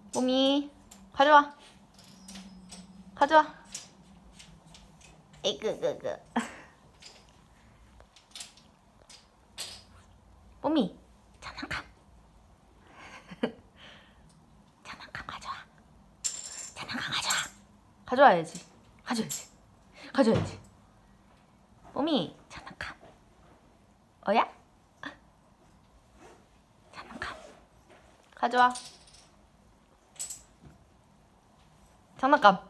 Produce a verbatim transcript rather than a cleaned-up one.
뽀미 가져와. 가져와. 에이그그그. 뽀미 장난감. 장난감 가져와. 장난감 가져와. 가져와야지. 가져야지. 가져야지. 뽀미 장난감. 어야? 장난감. 가져와. 장난감.